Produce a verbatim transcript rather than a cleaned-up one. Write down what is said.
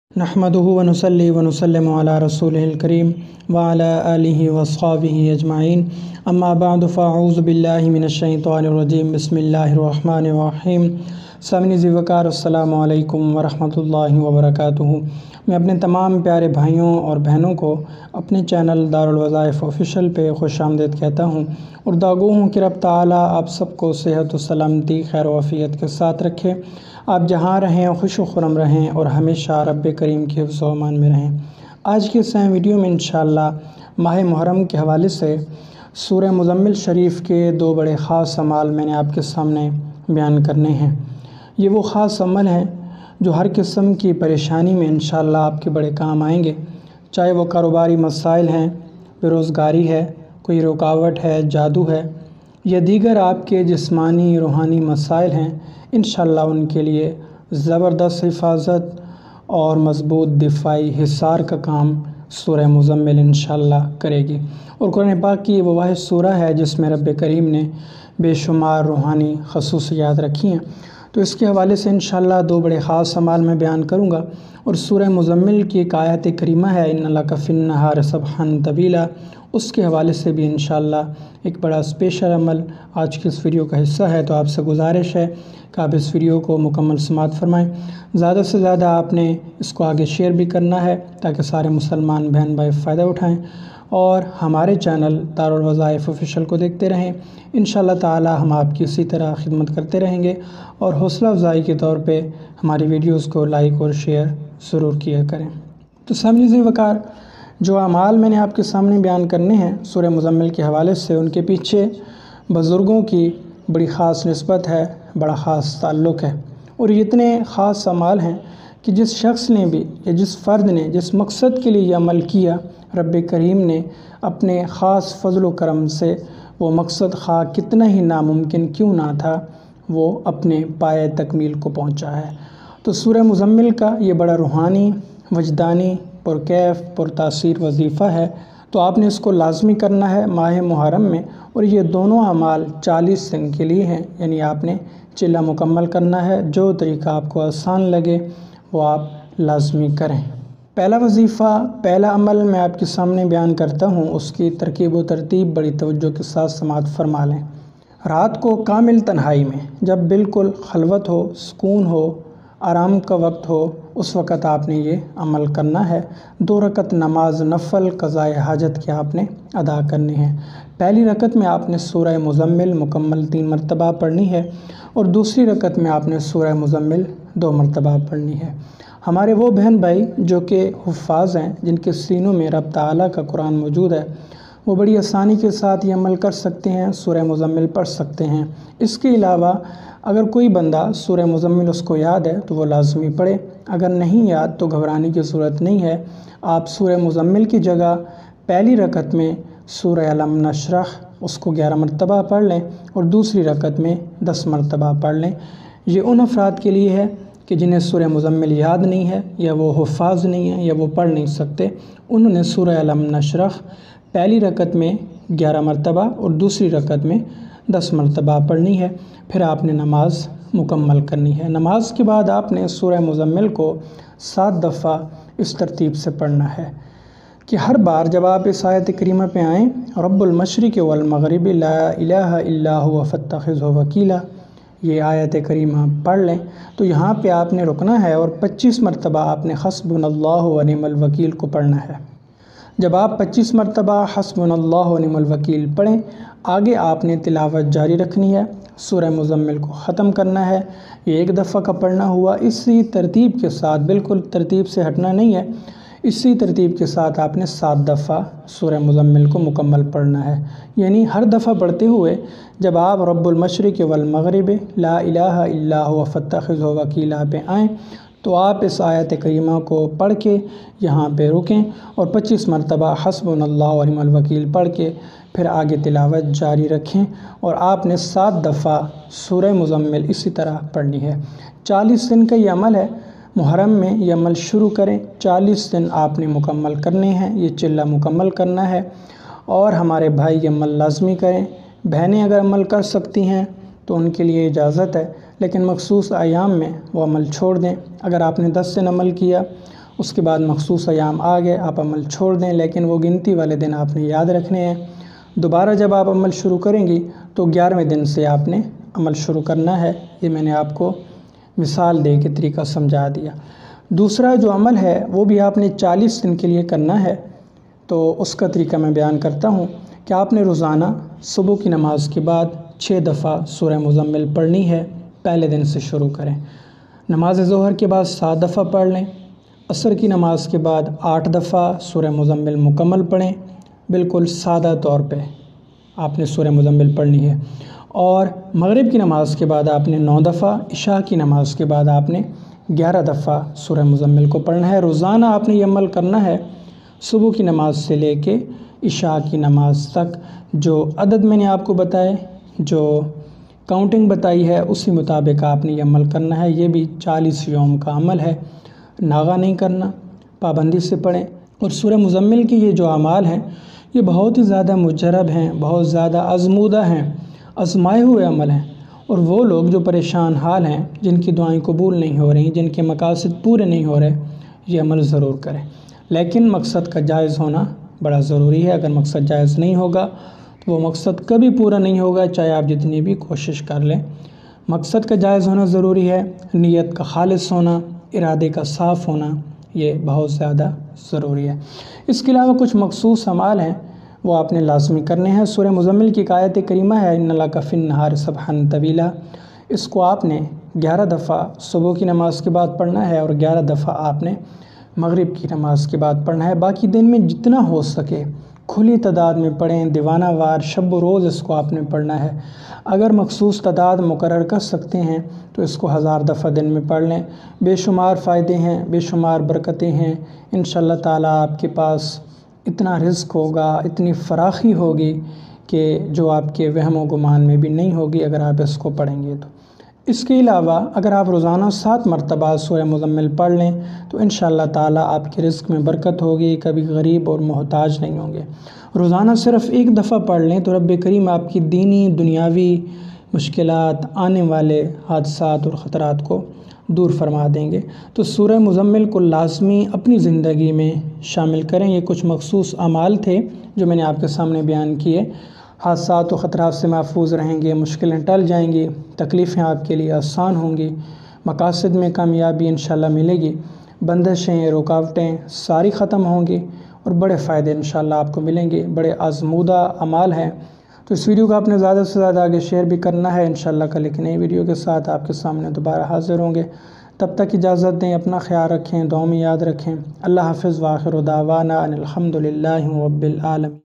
नहमदुहु व नुसल्ली व नुसल्लिमु अला रसूलिहिल करीम व अला आलिहि व अस्हाबिहि अजमाइन अम्मा बअद फ़अऊज़ु बिल्लाहि मिनश शैतानिर रजीम बिस्मिल्लाहिर रहमानिर रहीम। सामईन ज़िवकार अस्सलामु अलैकुम व रहमतुल्लाहि व बरकातुहू। मैं अपने तमाम प्यारे भाइयों और बहनों को अपने चैनल दारुल वज़ाइफ ऑफिशियल पे खुशामदीद कहता हूँ और दागो हूँ कि रब ताला आप सबको सेहत व सलामती खैर व आफ़ियत के साथ रखे। आप जहाँ रहें खुश व खुर्रम रहें और हमेशा रब करीम के हिफ्ज़ व अमान में रहें। आज की इस वीडियो में इंशाअल्लाह माह मुहर्रम के हवाले से सूरह मुज़म्मिल शरीफ के दो बड़े ख़ास अमाल मैंने आपके सामने बयान करने हैं। ये वो ख़ास अमल हैं जो हर किस्म की परेशानी में इंशाअल्लाह आपके बड़े काम आएंगे, चाहे वो कारोबारी मसाइल हैं, बेरोज़गारी है, कोई रुकावट है, जादू है या दीगर आपके जिस्मानी रूहानी मसाइल हैं। इंशाअल्लाह उनके लिए ज़बरदस्त हिफाजत और मज़बूत दिफ़ाई हिसार का काम सूरह मुज़म्मिल इंशाअल्लाह करेगी। और कुरान पाक की वो वाहिद सूरह है जिसमें रब करीम ने बेशुमार रूहानी ख़ुसूसियात रखी हैं। तो इसके हवाले से इंशाअल्लाह दो बड़े ख़ास अमाल मैं बयान करूँगा और सूरह मुज़म्मिल की एक आयत करीमा है इन्ना लका फ़िन्नहार सबहन तवीला, उसके हवाले से भी इंशाअल्लाह एक बड़ा स्पेशल अमल आज की इस वीडियो का हिस्सा है। तो आपसे गुजारिश है कि आप इस वीडियो को मुकम्मल समाअत फ़रमाएँ। ज़्यादा से ज़्यादा आपने इसको आगे शेयर भी करना है ताकि सारे मुसलमान बहन भाई फ़ायदा उठाएँ और हमारे चैनल दारुल वज़ाइफ ऑफिशियल को देखते रहें। इंशाअल्लाह ताला हम आपकी इसी तरह खिदमत करते रहेंगे और हौसला अफ़ज़ाई के तौर पे हमारी वीडियोस को लाइक और शेयर ज़रूर किया करें। तो सामईन ज़िवकार जो अमाल मैंने आपके सामने बयान करने हैं सूरह मुज़म्मिल के हवाले से, उनके पीछे बुज़ुर्गों की बड़ी ख़ास निस्बत है, बड़ा ख़ास ताल्लुक़ है और ये इतने ख़ास अमाल हैं कि जिस शख्स ने भी या जिस फ़र्द ने जिस मकसद के लिए ये अमल किया, रब करीम ने अपने ख़ास फ़ज़ल व करम से वो मकसद खा कितना ही नामुमकिन क्यों ना था वो अपने पाए तकमील को पहुँचा है। तो सूरह मुज़म्मिल का ये बड़ा रूहानी, वजदानी, पुरकैफ़, पुरतासीर वजीफ़ा है। तो आपने इसको लाज़मी करना है माह मुहर्रम में और ये दोनों अमाल चालीस दिन के लिए हैं, यानी आपने चिल्ला मुकम्मल करना है। जो तरीका आपको आसान लगे वो आप लाज़मी करें। पहला वजीफ़ा, पहला अमल मैं आपके सामने बयान करता हूँ, उसकी तरकीब व तरतीब बड़ी तवज्जो के साथ समाअत फ़रमा लें। रात को कामिल तन्हाई में जब बिल्कुल खलवत हो, सुकून हो, आराम का वक्त हो, उस वक़्त आपने ये अमल करना है। दो रकत नमाज नफ़ल क़ज़ाए हाजत के आपने अदा करने हैं। पहली रकत में आपने सूरह मुज़म्मिल मुकम्मल तीन मरतबा पढ़नी है और दूसरी रकत में आपने सूरह मुज़म्मिल दो मरतबा पढ़नी है। हमारे वो बहन भाई जो कि हुफ़ाज़ हैं, जिनके सीनों में रब ताला का कुरान मौजूद है, वो बड़ी आसानी के साथ ये अमल कर सकते हैं, सूरह मुज़म्मिल पढ़ सकते हैं। इसके अलावा अगर कोई बंदा सूरह मुज़म्मिल उसको याद है तो वो लाज़मी पढ़े, अगर नहीं याद तो घबराने की ज़रूरत नहीं है। आप सूरह मुज़म्मिल की जगह पहली रकत में सूरह अलम नशरह उसको ग्यारह मरतबा पढ़ लें और दूसरी रकत में दस मरतबा पढ़ लें। ये उन अफराद के लिए है कि जिन्हें सूरह मुज़म्मिल याद नहीं है या वो हुफ़ाज़ नहीं है या वो पढ़ नहीं सकते, उन्होंने सूरह अलम नशरह पहली रकत में ग्यारह मरतबा और दूसरी रकत में दस मरतबा पढ़नी है। फिर आपने नमाज मुकम्मल करनी है। नमाज के बाद आपने सूरह मुज़म्मिल को सात दफ़ा इस तरतीब से पढ़ना है कि हर बार जब आप इस आयत करीमा पे आएँ, रब्बुल मशरिक़ वल मग़रिबि ला इलाहा इल्ला हुवा फ़त्तख़िज़हु वकीला, ये आयत करीमा पढ़ लें तो यहाँ पे आपने रुकना है और पच्चीस मरतबा आपने हस्बुनल्लाहु व निअमल वकील को पढ़ना है। जब आप पच्चीस मरतबा हस्बुनल्लाहु व निअमल वकील पढ़ें, आगे आपने तिलावत जारी रखनी है, सूरह मुज़म्मिल को ख़त्म करना है। ये एक दफ़ा का पढ़ना हुआ। इसी तरतीब के साथ, बिल्कुल तरतीब से हटना नहीं है, इसी तरतीब के साथ आपने सात दफ़ा सूरह मुज़म्मिल को मुकम्मल पढ़ना है। यानी हर दफ़ा पढ़ते हुए जब आप रब्बुल मशरिक़ वल मग़रिबि ला इलाहा इल्ला हुवा फ़त्तख़िज़हु वकीला पे आएँ तो आप इस आयत करीमा को पढ़ के यहाँ पे रुकें और पच्चीस मरतबा हस्बुनल्लाहु व निअमल वकील पढ़ के फिर आगे तिलावत जारी रखें और आपने सात दफ़ा सूरह मुज़म्मिल इसी तरह पढ़नी है। चालीस दिन का ये अमल है। मुहर्रम में ये अमल शुरू करें, चालीस दिन आपने मुकम्मल करने हैं, ये चिल्ला मुकम्मल करना है और हमारे भाई ये अमल लाज़मी करें। बहनें अगर अमल कर सकती हैं तो उनके लिए इजाज़त है, लेकिन मखसूस अयाम में वो अमल छोड़ दें। अगर आपने दस दिन अमल किया اس کے بعد مخصوص ایام آ گئے آپ عمل چھوڑ دیں، لیکن وہ گنتی والے دن آپ نے یاد رکھنے ہیں۔ دوبارہ جب آپ عمل شروع کریں گی تو گیارہویں دن سے آپ نے عمل شروع کرنا ہے۔ یہ میں نے آپ کو مثال دے کے طریقہ سمجھا دیا۔ دوسرا جو عمل ہے وہ بھی آپ نے چالیس دن کے لیے کرنا ہے، تو اس کا طریقہ میں بیان کرتا ہوں کہ آپ نے روزانہ صبح کی نماز کے بعد چھ دفعہ سورہ مزمل پڑھنی ہے۔ پہلے دن سے شروع کریں۔ نماز ظہر کے بعد سات دفعہ پڑھ لیں۔ عصر کی نماز کے بعد آٹھ دفعہ سورہ مزمل مکمل پڑھیں، بالکل سادہ طور پہ آپ نے سورہ مزمل پڑھنی ہے۔ اور مغرب کی نماز کے بعد آپ نے نو دفعہ، عشاء کی نماز کے بعد آپ نے گیارہ دفعہ سورہ مزمل کو پڑھنا ہے۔ روزانہ آپ نے یہ عمل کرنا ہے، صبح کی نماز سے لے کے عشاء کی نماز تک۔ جو عدد میں نے آپ کو بتائے، جو کاؤنٹنگ بتائی ہے، اسی مطابق آپ نے یہ عمل کرنا ہے۔ یہ بھی چالیس یوم کا عمل ہے، ناغہ نہیں کرنا، پابندی سے پڑھیں۔ اور سورہ مزمل کی یہ جو اعمال ہیں یہ بہت ہی زیادہ مجرب ہیں، بہت زیادہ آزمودہ ہیں، آزمائے ہوئے عمل ہیں۔ اور وہ لوگ جو پریشان حال ہیں، جن کی دعائیں قبول نہیں ہو رہی، جن کے مقاصد پورے نہیں ہو رہے، یہ عمل ضرور کریں۔ لیکن مقصد کا جائز ہونا بڑا ضروری ہے۔ اگر مقصد جائز نہیں ہوگا تو وہ مقصد کبھی پورا نہیں ہوگا، چاہے آپ جتنی بھی کوشش کر لیں۔ مقصد کا جائز ہونا ضروری ہے، نیت کا خالص ہونا، ارادے کا صاف ہونا، یہ بہت زیادہ ضروری ہے۔ اس کے علاوہ کچھ مخصوص اعمال ہیں، وہ آپ نے لازمی کرنے ہیں۔ سورہ مزمل کی ایک آیت کریمہ ہے، ان لک فی النہار سبحا طویلا، اس کو آپ نے گیارہ دفعہ صبح کی نماز کے بعد پڑھنا ہے اور گیارہ دفعہ آپ نے مغرب کی نماز کے بعد پڑھنا ہے۔ باقی دن میں جتنا ہو سکے کھلی تعداد میں پڑھیں، دیوانہ وار شب و روز اس کو آپ نے پڑھنا ہے۔ اگر مخصوص تعداد مقرر کر سکتے ہیں تو اس کو ہزار دفعہ دن میں پڑھ لیں۔ بے شمار فائدے ہیں، بے شمار برکتیں ہیں۔ انشاءاللہ تعالیٰ آپ کے پاس اتنا رزق ہوگا، اتنی فراخی ہوگی کہ جو آپ کے وہم و گمان میں بھی نہیں ہوگی اگر آپ اس کو پڑھیں گے تو۔ اس کے علاوہ اگر آپ روزانہ سات مرتبہ سورہ مزمل پڑھ لیں تو انشاءاللہ تعالیٰ آپ کے رزق میں برکت ہوگی، کبھی غریب اور محتاج نہیں ہوں گے۔ روزانہ صرف ایک دفعہ پڑھ لیں تو رب کریم آپ کی دینی دنیاوی مشکلات، آنے والے حادثات اور خطرات کو دور فرما دیں گے۔ تو سورہ مزمل کو لازمی اپنی زندگی میں شامل کریں۔ یہ کچھ مخصوص اعمال تھے جو میں نے آپ کے سامنے بیان کیے۔ حادثات و خطرات سے محفوظ رہیں گے، مشکلیں ٹل جائیں گی، تکلیفیں آپ کے لیے آسان ہوں گی، مقاصد میں کامیابی انشاءاللہ ملے گی، بندشیں، رکاوٹیں ساری ختم ہوں گی اور بڑے فائدے انشاءاللہ آپ کو ملیں گے۔ بڑے آزمودہ اعمال ہیں، تو اس ویڈیو کو آپ نے زیادہ سے زیادہ آگے شیئر بھی کرنا ہے۔ انشاءاللہ کل ایک نئی ویڈیو کے ساتھ آپ کے سامنے دوبارہ حاضر ہوں گے۔ تب تک اجازت دیں، اپنا خیال رکھیں، دعاؤں میں یاد رکھیں۔ اللہ حافظ، وآخر دعوانا ان الحمد للہ رب العالمین۔